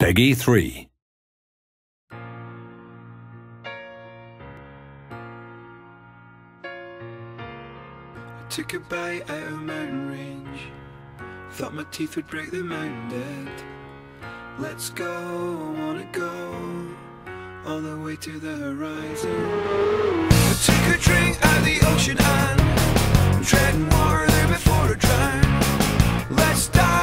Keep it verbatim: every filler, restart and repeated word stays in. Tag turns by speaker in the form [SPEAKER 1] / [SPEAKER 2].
[SPEAKER 1] Peggy three.
[SPEAKER 2] I took a bite out of a mountain range. Thought my teeth would break the mountain dead. Let's go, I wanna go all the way to the horizon. I took a drink out of the ocean and I'm treading water there before I drown. Let's dive